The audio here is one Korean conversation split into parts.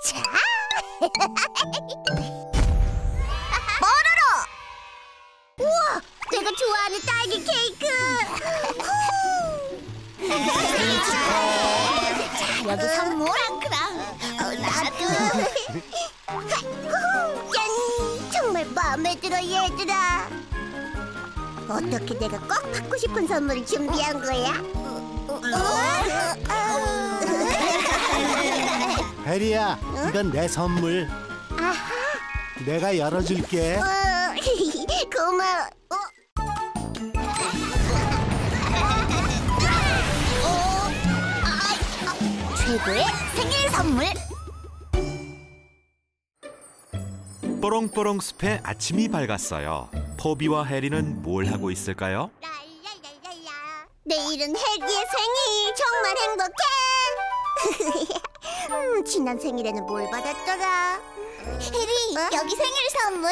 자. 뽀로로! 우와, 내가 좋아하는 딸기 케이크. 생일 축하해. 자, 여기 선물. 나도. 짠! 정말 마음에 들어, 얘들아. 어떻게 내가 꼭 받고 싶은 선물을 준비한 거야? 해리야, 이건 내 선물. 아하. 내가 열어줄게. 고마워. 최고의 생일 선물. 뽀롱뽀롱 숲에 아침이 밝았어요. 포비와 해리는 뭘 하고 있을까요? 내일은 해리의 생일. 정말 행복해. 지난 생일에는 뭘 받았더라? 해리, 여기 생일 선물.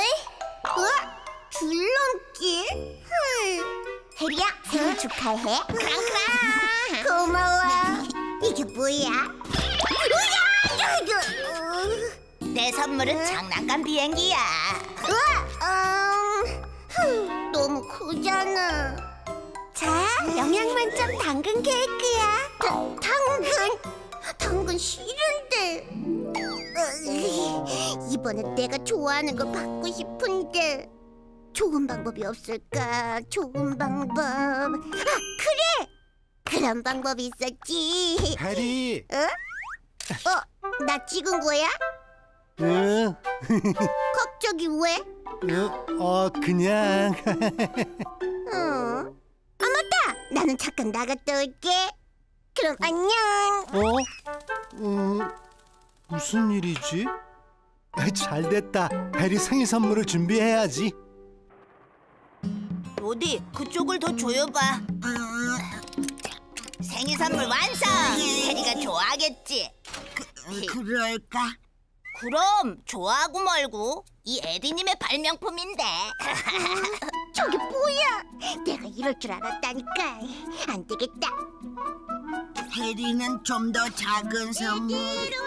줄넘기? 해리야, 생일 축하해. 고마워. 이게 뭐야? 내 선물은 장난감 비행기야. 너무 크잖아. 자, 영양 만점 당근 케이크야. 당근? 당근 싫은데. 이번엔 내가 좋아하는 거 받고 싶은데 좋은 방법이 없을까? 좋은 방법. 그래! 그런 방법이 있었지. 해리. 나 찍은 거야? 응. 갑자기 왜? 그냥. 맞다! 나는 잠깐 나갔다 올게. 그럼 안녕. 무슨 일이지? 잘 됐다. 해리 생일 선물을 준비해야지. 로디, 그쪽을 더 조여봐. 생일 선물 완성! 해리가 좋아하겠지? 그럴까? 그럼 좋아하고 말고 이 에디님의 발명품인데. 저게 뭐야? 내가 이럴 줄 알았다니까. 안 되겠다. 해리는 좀 더 작은 선물.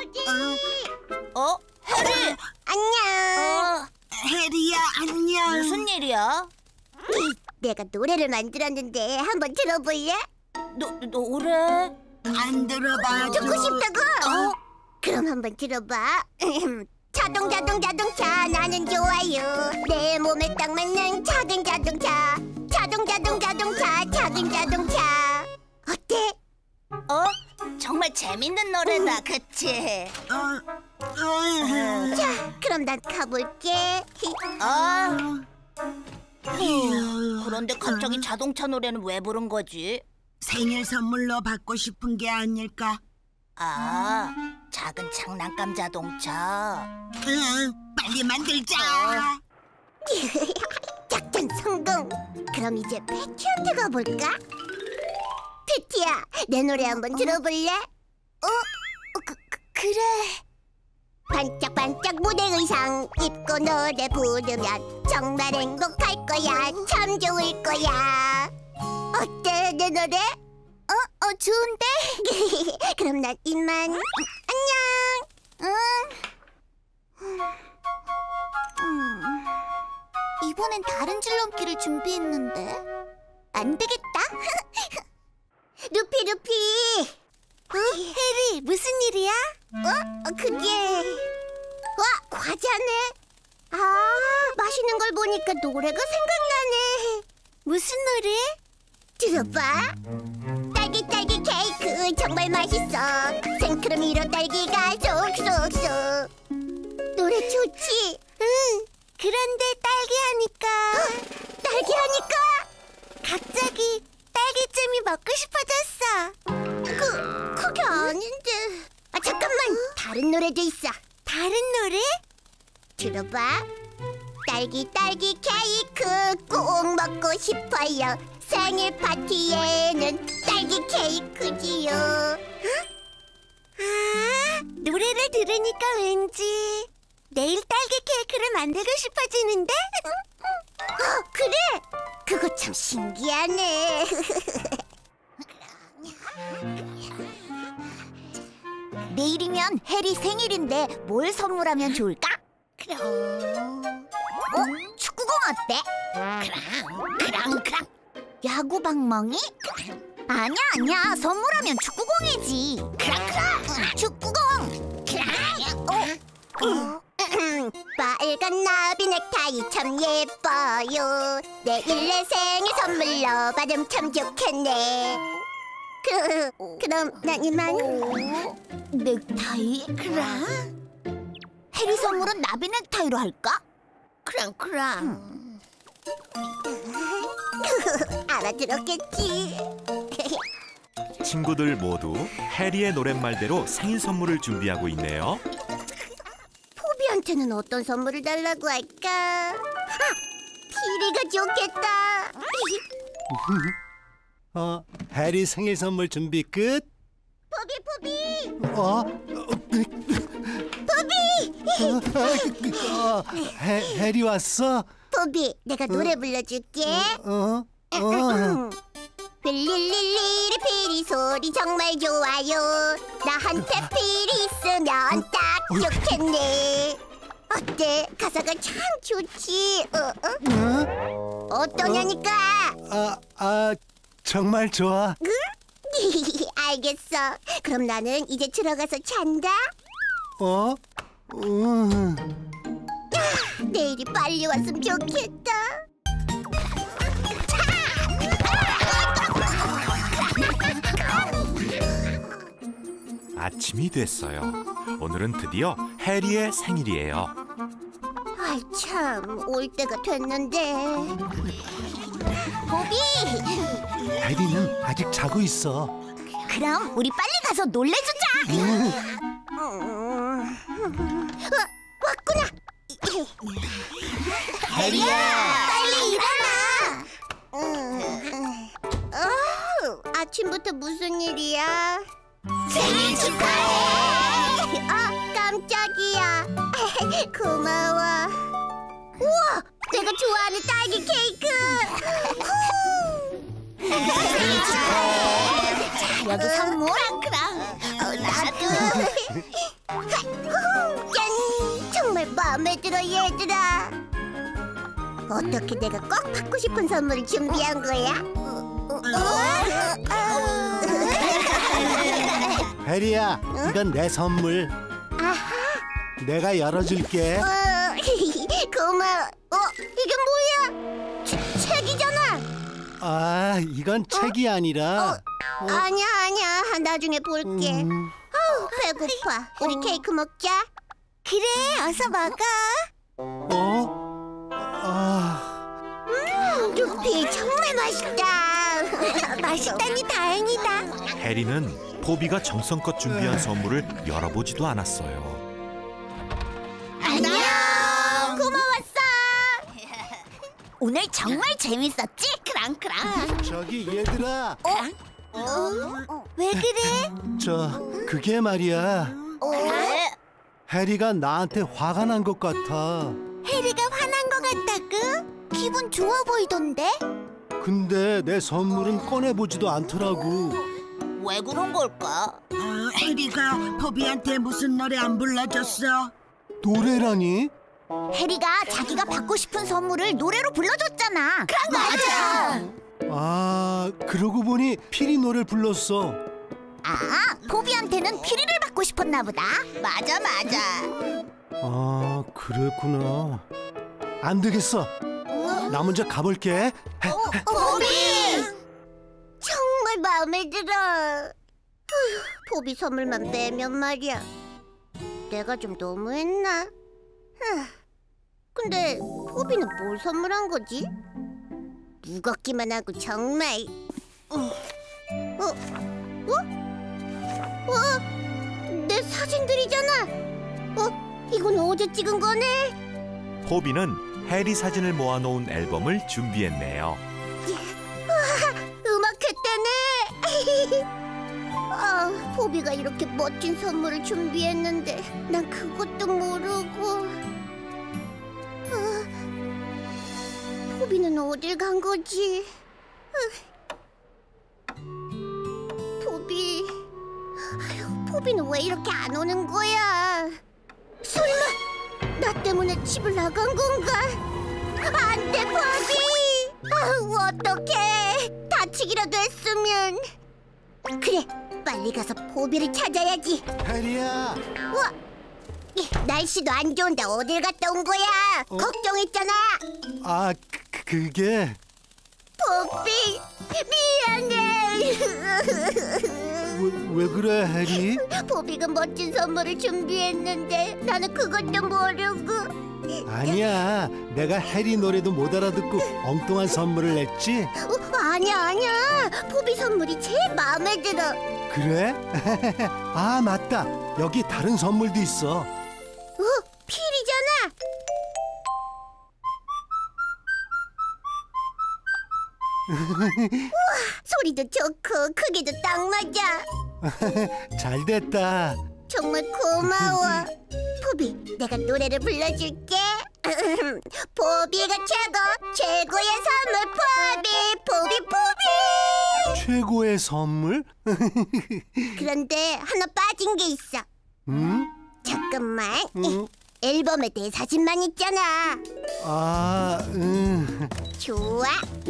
해리! 안녕. 해리야, 안녕. 무슨 일이야? 내가 노래를 만들었는데 한번 들어볼래? 노래? 안 들어봐. 듣고 싶다고? 그럼 한번 들어봐. 자동 자동 자동차 나는 좋아요. 내 몸에 딱 맞는 작은 자동차. 자동 자동 자동차 작은 자동차. 어때? 정말 재밌는 노래다, 그치? 자, 그럼 난 가볼게. 그런데 갑자기 자동차 노래는 왜 부른 거지? 생일 선물로 받고 싶은 게 아닐까? 작은 장난감 자동차. 빨리 만들자. 작전 성공. 그럼 이제 패티한테 가볼까? 패티야, 내 노래 한번 들어볼래? 그래. 반짝반짝 무대 의상 입고 노래 부르면 정말 행복할 거야. 참 좋을 거야. 어때, 내 노래? 좋은데? 그럼 난 이만. 안녕. 이번엔 다른 줄넘기를 준비했는데 안 되겠다. 루피. 해리, 무슨 일이야? 그게 과자네. 마시는 걸 보니까 노래가 생각나네. 무슨 노래? 들어봐. 딸기 케이크 정말 맛있어. 생크림으로 딸기가 쏙쏙쏙. 노래 좋지? 응. 그런데 딸기 하니까 갑자기 딸기잼이 먹고 싶어졌어. 그게 아닌데. 잠깐만. 다른 노래도 있어. 다른 노래? 들어봐. 딸기 케이크 꼭 먹고 싶어요. 생일 파티에는 딸기 케이크지요. 노래를 들으니까 왠지 내일 딸기 케이크를 만들고 싶어지는데? 그래! 그거 참 신기하네. 내일이면 해리 생일인데 뭘 선물하면 좋을까? 축구공 어때? 그랑. 야구 방망이? 아니야. 선물하면 축구공이지. 축구공. 빨간 나비 넥타이 참 예뻐요. 내일 내 생일 선물로 받으면 참 좋겠네. 그럼 난 이만. 넥타이? 해리 선물은 나비 넥타이로 할까? 알아들었겠지. 친구들 모두 해리의 노랫말대로 생일 선물을 준비하고 있네요. 포비한테는 어떤 선물을 달라고 할까? 피리가 좋겠다. 해리 생일 선물 준비 끝. 포비. 해리 왔어? 포비, 내가 노래 불러줄게. 릴릴릴리 피리 소리 정말 좋아요. 나한테 피리 있으면 딱 좋겠네. 어때? 가사가 참 좋지. 어떠냐니까? 정말 좋아. 알겠어. 그럼 나는 이제 들어가서 잔다. 내일이 빨리 왔으면 좋겠다. 아침이 됐어요. 오늘은 드디어 해리의 생일이에요. 아이 참, 올 때가 됐는데. 보비! 해리는 아직 자고 있어. 그럼 우리 빨리 가서 놀래주자. 왔구나. 해리야, 빨리 일어나. 아침부터 무슨 일이야? 생일 축하해. 깜짝이야. 고마워. 우와, 내가 좋아하는 딸기 케이크. 생일 축하해. 자, 여기 선물. 나도. 짠, 정말 마음에 들어 얘들아. 어떻게 내가 꼭 받고 싶은 선물을 준비한 거야? 해리야, 이건 내 선물. 아하. 내가 열어줄게. 고마워. 이게 뭐야? 책이잖아. 이건 책이 아니라. 아니야. 나중에 볼게. 배고파. 우리 케이크 먹자. 그래, 어서 먹어. 루피 정말 맛있다. 맛있다니 다행이다. 해리는 포비가 정성껏 준비한 선물을 열어보지도 않았어요. 안녕. 고마웠어. 오늘 정말 재밌었지? 크랑크랑. 저기 얘들아, 왜 그래? 그게 말이야. 해리가 나한테 화가 난 것 같아. 해리가 화난 것 같다고? 기분 좋아 보이던데? 근데 내 선물은 꺼내보지도 않더라고. 왜 그런 걸까? 해리가 포비한테 무슨 노래 안 불러줬어? 노래라니? 해리가 자기가 받고 싶은 선물을 노래로 불러줬잖아. 맞아. 그러고 보니 피리 노래를 불렀어. 포비한테는 피리를 받고 싶었나 보다. 맞아. 그랬구나. 안 되겠어. 나 먼저 가볼게. 포비! 정말 마음에 들어. 포비 선물만 빼면 말이야. 내가 좀 너무했나? 근데 포비는 뭘 선물한 거지? 무겁기만 하고 정말. 내 사진들이잖아. 이건 어제 찍은 거네. 포비는 해리 사진을 모아놓은 앨범을 준비했네요. 음악회 때네. 포비가 이렇게 멋진 선물을 준비했는데 난 그것도 모르고. 포비는 어딜 간 거지? 포비는 왜 이렇게 안 오는 거야? 설마 나 때문에 집을 나간 건가? 안 돼, 포비! 아우, 어떡해! 다치기라도 했으면. 그래, 빨리 가서 포비를 찾아야지. 해리야. 우와! 날씨도 안 좋은데 어딜 갔다 온 거야? 걱정했잖아. 아, 그게 포비, 미안해. 왜 그래, 해리? 포비가 멋진 선물을 준비했는데 나는 그것도 모르고. 아니야, 내가 해리 노래도 못 알아듣고 엉뚱한 선물을 냈지. 아니야. 포비 선물이 제일 마음에 들어. 그래? 아, 맞다. 여기 다른 선물도 있어. 필이잖아. 우와, 소리도 좋고 크기도 딱 맞아. 잘 됐다. 정말 고마워. 포비, 내가 노래를 불러줄게. 포비가 최고의 선물. 포비. 최고의 선물? 그런데 하나 빠진 게 있어. 응? 잠깐만. 응? 앨범에 내 사진만 있잖아. 아, 좋아.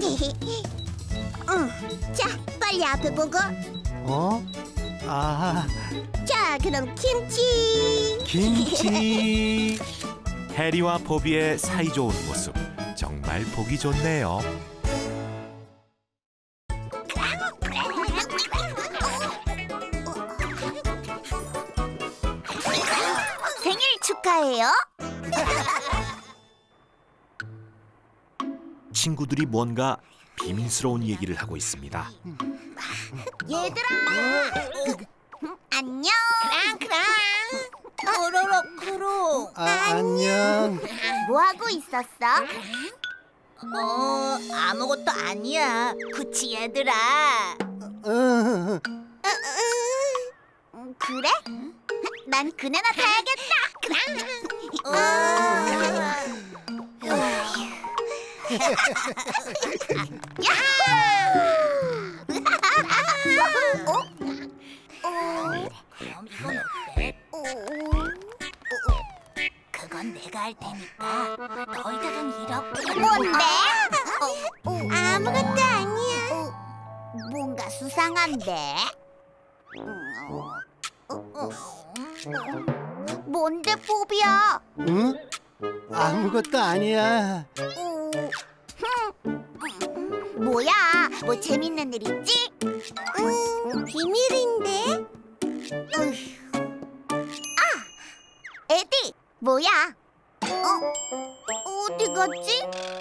자, 빨리 앞에 보고. 어? 아, 자, 그럼 김치. 김치. 해리와 포비의 사이좋은 모습 정말 보기 좋네요. 생일 축하해요. 친구들이 뭔가 비밀스러운 얘기를 하고 있습니다. 얘들아. 안녕. 크랑. 크롱. 안녕. 뭐 하고 있었어? 아무것도 아니야. 그치, 얘들아. 어, 그래? 난 그네나 타야겠다. 그럼 이건 어때? 그건 내가 할 테니까 너희들은 이렇게. 뭔데? 아무것도 아니야. 뭔가 수상한데? 뭔데, 포비야? 응? 아무것도 아니야. 뭐야? 뭐 재밌는 일 있지? 비밀인데? 에디, 뭐야? 어디 갔지?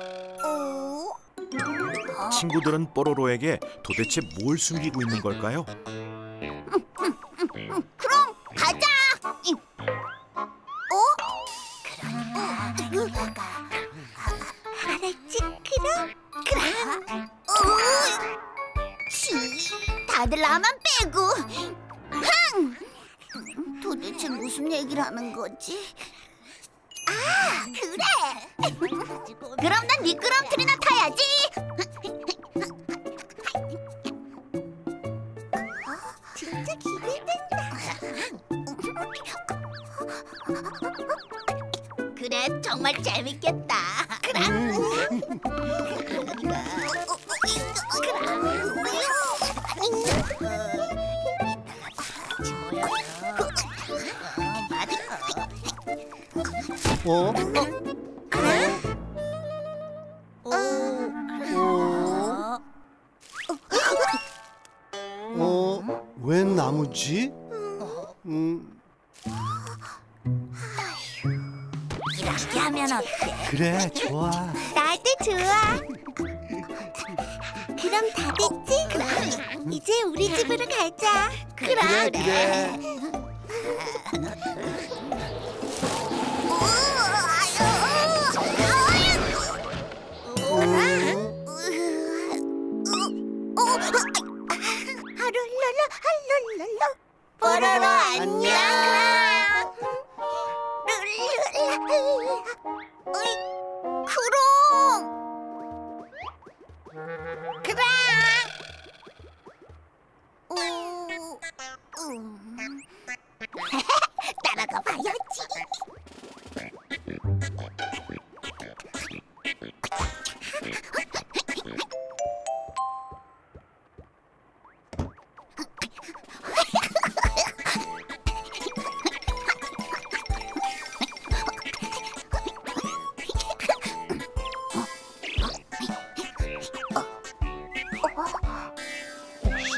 친구들은 뽀로로에게 도대체 뭘 숨기고 있는 걸까요? 그럼 가자. 그러니까 알았지, 그럼. 다들 나만 빼고. 도대체 무슨 얘기를 하는 거지? 아, 그래. 그럼 난 미끄럼틀이나 타야지. 진짜 기대된다. 그래, 정말 재밌겠다. 어? 웬 나무지? 이렇게 하면 어때? 그래, 좋아. 나도 좋아. 그럼 다 됐지? 그럼 이제 우리 집으로 가자. 그래. 뽀로로 안녕. 크롱.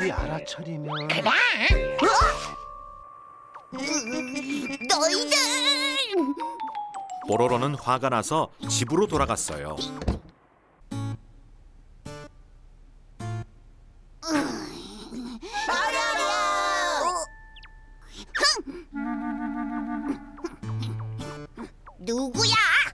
아들이 알아차리면. 너희들! 뽀로로는 화가 나서 집으로 돌아갔어요. 누구야?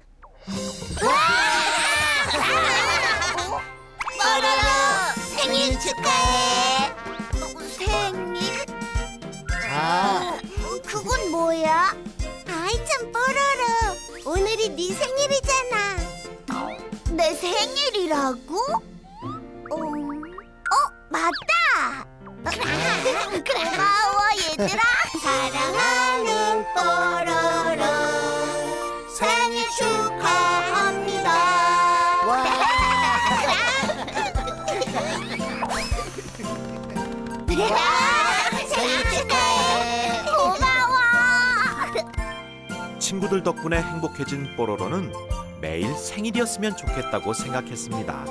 뽀로로 생일 축하해. 생일? 자, 그건 뭐야? 아이 참 뽀로로, 오늘이 네 생일이잖아. 내 생일이라고? 맞다. 고마워 얘들아. 사랑하는 뽀로로 생일 축하합니다. 생일 축하해. 고마워. 친구들 덕분에 행복해진 뽀로로는 매일 생일이었으면 좋겠다고 생각했습니다.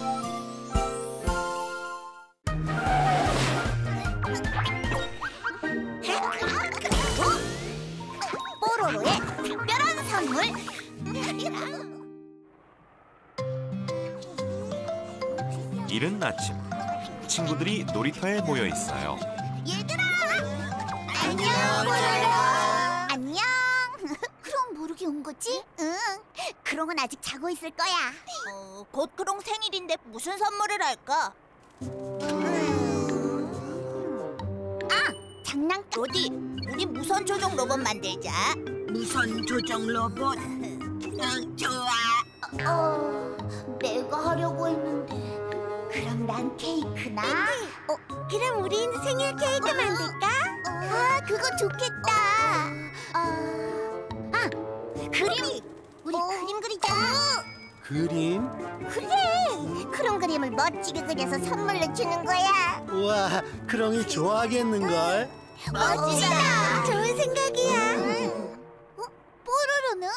뽀로로의 특별한 선물. 이른 아침, 친구들이 놀이터에 모여 있어요. 얘들아! 안녕, 뽀로로! 안녕! 크롱 모르게 온 거지? 응, 크롱은 아직 자고 있을 거야. 곧 크롱 생일인데 무슨 선물을 할까? 장난감. 어디? 우리 무선 조종 로봇 만들자. 무선 조정 로봇. 좋아. 내가 하려고 했는데. 그럼 난 케이크나? 그럼 우린 생일 케이크 만들까? 그거 좋겠다. 그림! 우리 그림 그리자. 그림? 그래! 크롱 그림을 멋지게 그려서 선물로 주는 거야. 우와, 크롱이 좋아하겠는걸? 멋지다. 좋은 생각이야. 뽀로로는?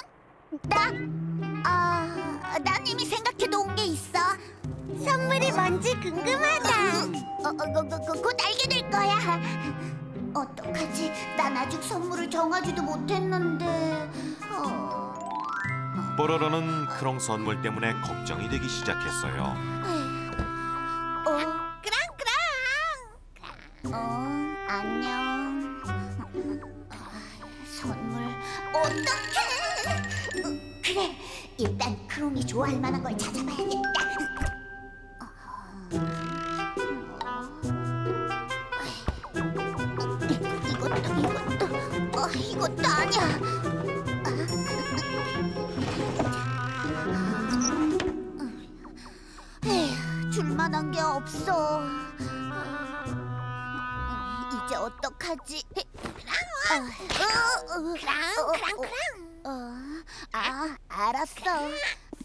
난 이미 생각해놓은 게 있어. 선물이 뭔지 궁금하다. 곧 알게 될 거야. 어떡하지? 난 아직 선물을 정하지도 못했는데. 뽀로로는 크롱 선물 때문에 걱정이 되기 시작했어요. 안녕. 선물 어떡해? 그래, 일단 크롱이 좋아할 만한 걸 찾아봐야겠다. 이것도 아니야. 에휴, 줄만한 게 없어. 이제 어떡하지? 알았어.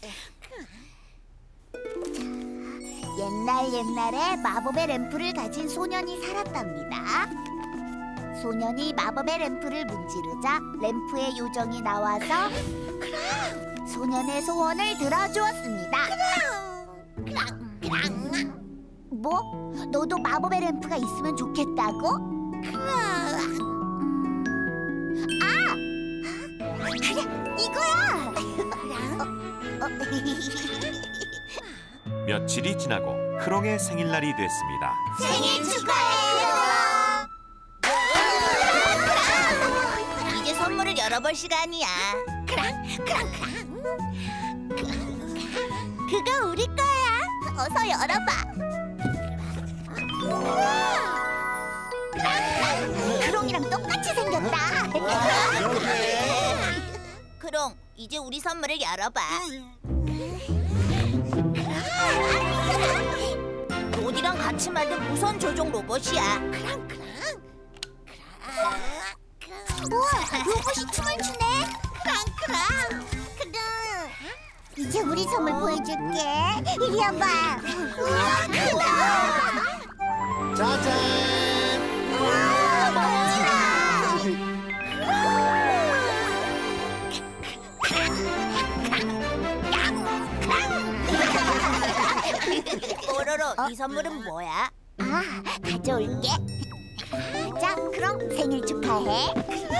옛날에 마법의 램프를 가진 소년이 살았답니다. 소년이 마법의 램프를 문지르자 램프의 요정이 나와서 소년의 소원을 들어주었습니다. 뭐? 너도 마법의 램프가 있으면 좋겠다고? 그래, 이거야! 며칠이 지나고 크롱의 생일날이 됐습니다. 생일 축하해! 이제 선물을 열어볼 시간이야. 그거 우리 거야. 어서 열어봐. 크롱이랑 똑같이 생겼다. 크롱, 이제 우리 선물을 열어봐. 로디랑 같이 만든 무선 조종 로봇이야. 우와, 로봇이 춤을 추네. 이제 우리 선물 보여줄게. 이리 와봐. 우와, 크다. 짜잔! 우와, 멋지다. 뽀로로, 이 선물은 뭐야? 아, 가져올게. 자, 그럼 생일 축하해.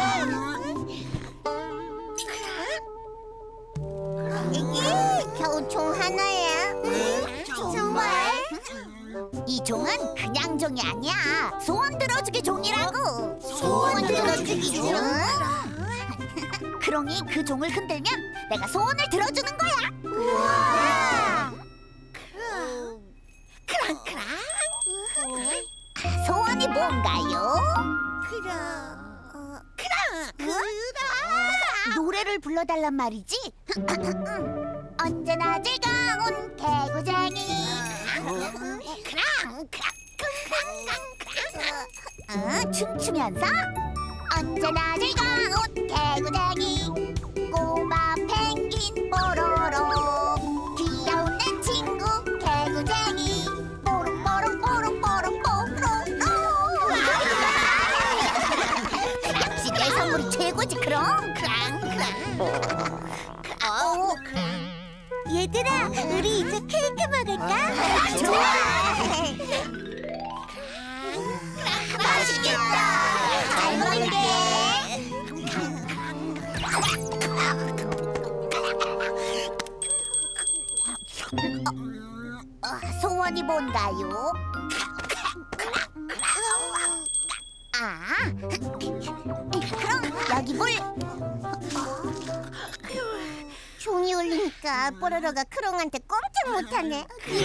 겨우 종 하나야. 정말? 이 종은 그냥 종이 아니야. 소원 들어주기 종이라고. 소원 들어주기 종? 크롱이 그 종을 흔들면 내가 소원을 들어주는 거야. 우와. 크랑크랑. 소원이 뭔가요? 노래를 불러달란 말이지. 언제나 즐거운 개구쟁이. 춤추면서 언제나 즐거운 개구쟁이. 꼬마 펭귄 뽀로로. 귀여운 내 친구 개구쟁이. 뽀롱뽀롱뽀롱뽀롱뽀롱. 역시 내 선물이 최고지 그럼. 얘들아, 우리 이제 케이크 먹을까? 좋아. 맛있겠다. 잘 먹을게. 소원이 뭔가요? 그럼 여기 물. 종이 울리니까 뽀로로가 크롱한테 꼼짝 못하네.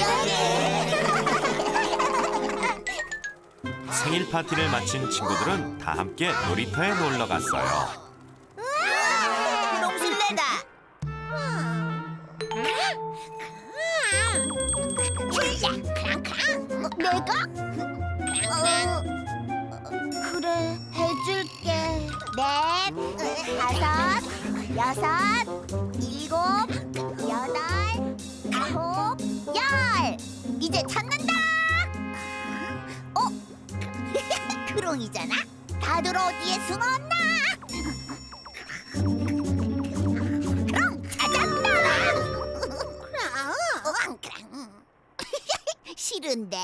생일 파티를 마친 친구들은 다 함께 놀이터에 놀러 갔어요. 크롱 실내다. 내가? 그래, 해줄게. 넷, 다섯, 여섯, 일곱, 여덟, 아홉, 열. 이제 찾는다. 크롱이잖아. 다들 어디에 숨었나? 크롱 찾았다. 싫은데.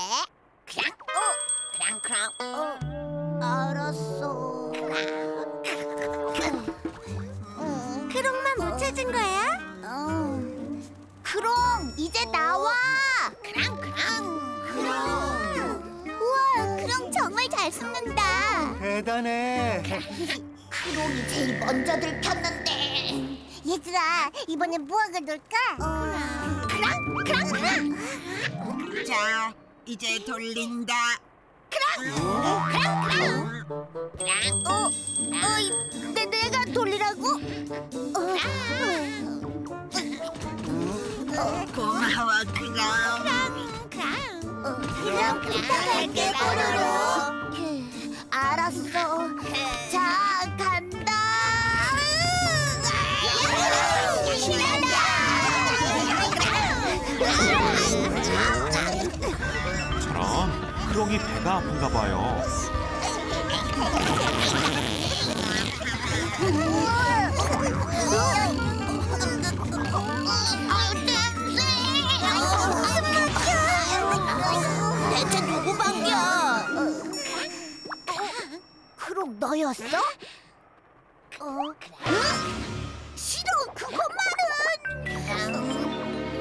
알았어. 크롱만 못 찾은 거야? 크롱, 이제 나와. 크롱. 우와, 크롱 정말 잘 숨는다. 대단해. 크롱이 제일 먼저 들켰는데. 얘들아, 이번엔 무엇을 놀까? 크롱. 자, 이제 돌린다. 내가 돌리라고? 고마워, 크롱. 그럼 부탁할게, 뽀로로. 알았어. 자, 간다. 저런 크롱이 배가 아픈가 봐요. 대체 누구 방이야? 크롱 너였어? 싫어, 그것만은.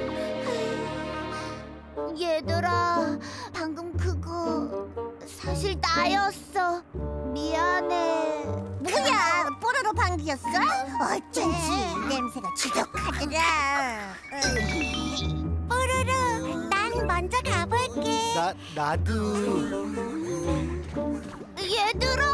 얘들아, 방금 그거 사실 나였어. 미안해. 뭐야, 뽀로로 방귀였어? 어쩐지 냄새가 지독하더라. 뽀로로, 난 먼저 가볼게. 나도. 얘들아.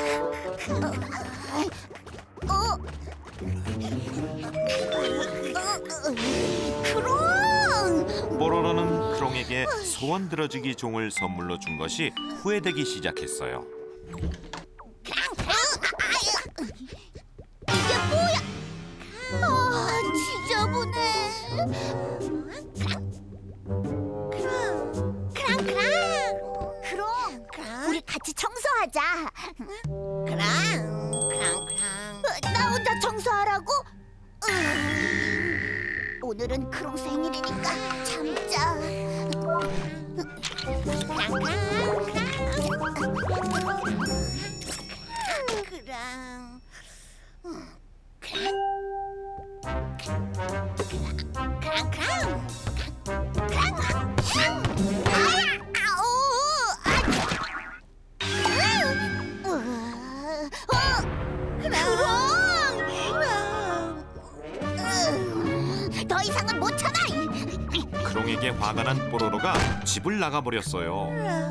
크롱! 뽀로로는 크롱에게 소원 들어주기 종을 선물로 준 것이 후회되기 시작했어요. 이게 뭐야? 지저분해. 크롱, 우리 같이 청소하자. 나 혼자 청소하라고? 오늘은 크롱 생일이니까 참자. 더 이상은 못 참아. 크롱에게 화가 난 뽀로로가 집을 나가버렸어요.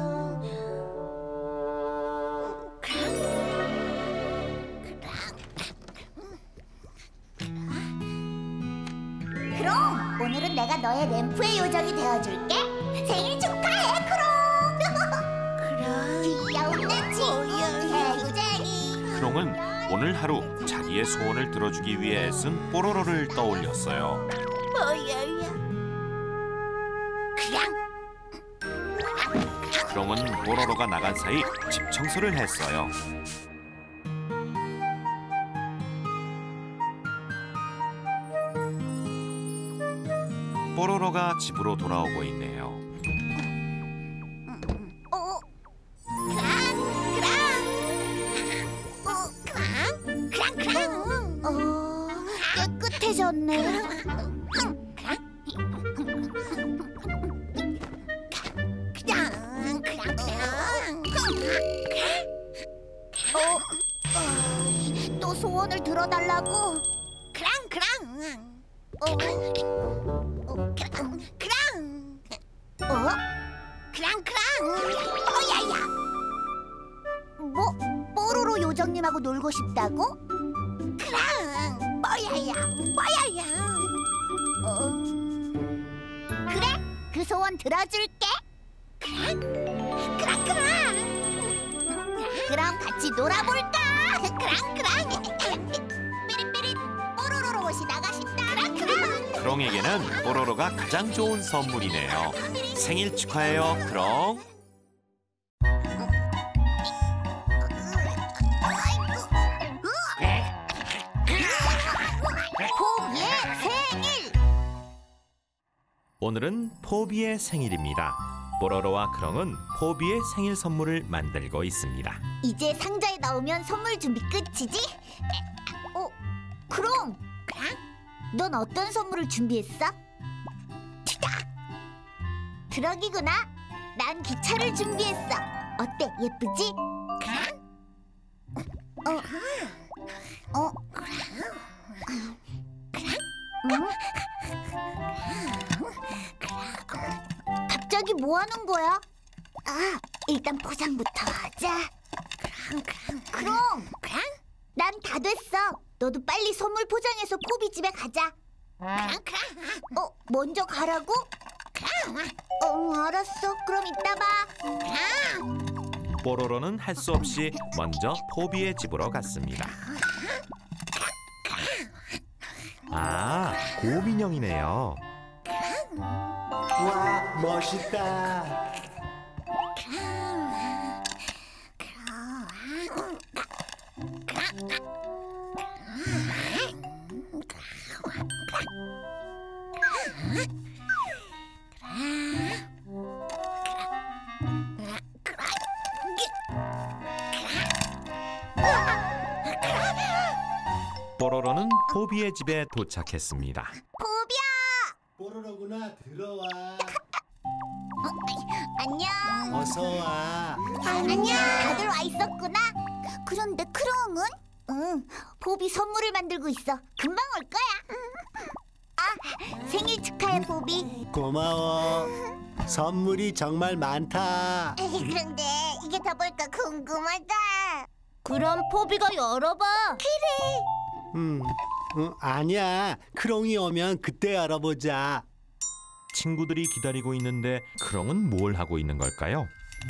크롱, 오늘은 내가 너의 램프의 요정이 되어줄게. 생일 축하해, 크롱. 귀여운 내 친구 개구쟁이. 크롱은 오늘 하루 자기의 소원을 들어주기 위해 애쓴 뽀로로를 떠올렸어요. 크롱은 뽀로로가 나간 사이 집 청소를 했어요. 뽀로로가 집으로 돌아오고 있네요. 깨끗해졌네. 또 소원을 들어달라고? 뭐? 뽀로로 요정님하고 놀고 싶다고? 그래, 그 소원 들어줄게. 그럼 같이 놀아볼까? 삐릿삐릿, 뽀로로 옷이 나가신다. 크롱에게는 뽀로로가 가장 좋은 선물이네요. 생일 축하해요, 크롱. 포비의 생일. 오늘은 포비의 생일입니다. 뽀로로와 크롱은 포비의 생일 선물을 만들고 있습니다. 이제 상자에 넣으면 선물 준비 끝이지? 크롱, 넌 어떤 선물을 준비했어? 트럭이구나. 난 기차를 준비했어. 어때, 예쁘지? 갑자기 뭐 하는 거야? 일단 포장부터 하자. 크롱, 난 다 됐어. 너도 빨리 선물 포장해서 포비 집에 가자. 먼저 가라고? 알았어. 그럼 이따 봐. 뽀로로는 할 수 없이 먼저 포비의 집으로 갔습니다. 아, 곰인형이네요. 와, 멋있다. 뽀로로는 포비의 집에 도착했습니다. 포비야! 뽀로로구나, 들어와. 안녕. 어서 와. 안녕. 다들 와 있었구나. 그런데 크롱은? 포비 선물을 만들고 있어. 금방 올 거야. 생일 축하해, 포비. 고마워. 선물이 정말 많다. 그런데 이게 다 뭘까 궁금하다. 그럼 포비가 열어봐. 아니야. 크롱이 오면 그때 알아보자. 친구들이 기다리고 있는데 크롱은 뭘 하고 있는 걸까요?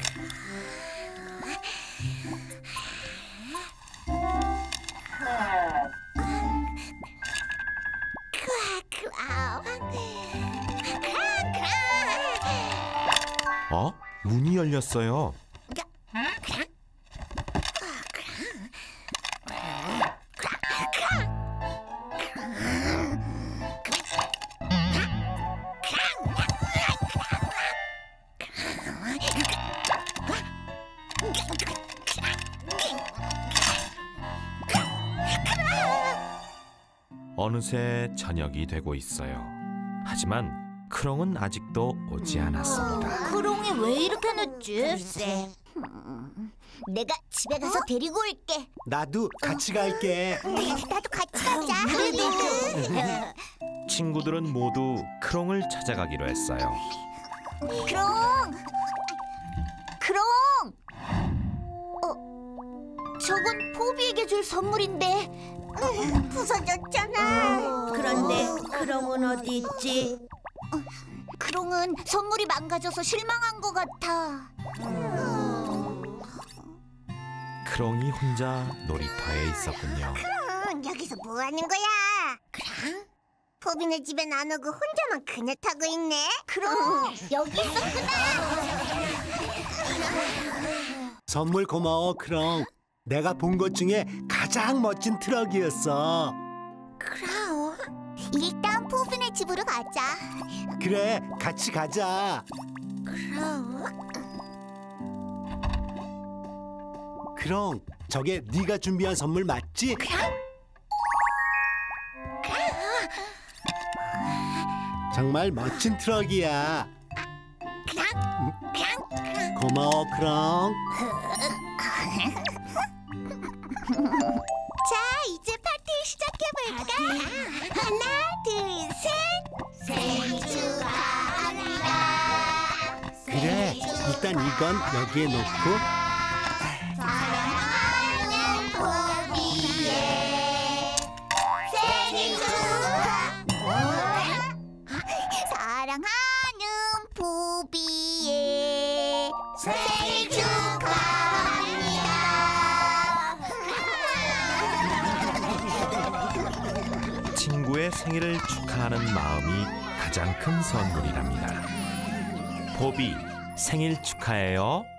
문이 열렸어요. 어느새 저녁이 되고 있어요. 하지만 크롱은 아직도 오지 않았습니다. 크롱이 왜 이렇게 늦지? 글쎄. 내가 집에 가서 데리고 올게. 나도 같이 갈게. 나도 같이 가자. 친구들은 모두 크롱을 찾아가기로 했어요. 크롱. 저건 포비에게 줄 선물인데 부서졌잖아. 그런데 크롱은 어디 있지? 크롱은 선물이 망가져서 실망한 것 같아. 크롱이 혼자 놀이터에 있었군요. 여기서 뭐 하는 거야? 크롱? 포비네 집엔 안 오고 혼자만 그네 타고 있네. 크롱, 여기 있었구나. 선물 고마워, 크롱. 내가 본 것 중에 가장 멋진 트럭이었어. 크롱, 일단 포비네 집으로 가자. 그래, 같이 가자. 크롱, 저게 네가 준비한 선물 맞지? 정말 멋진 트럭이야. 고마워, 크롱. 자, 이제 파티 시작해볼까? 하나, 둘, 셋. 생일 축하합니다. 그래, 일단 이건 여기에 놓고. 사랑하는 포비의 생일 사랑하는 포비의 생일 축하합니다. 친구의 생일을 축하하는 마음이 가장 큰 선물이랍니다. 포비, 생일 축하해요.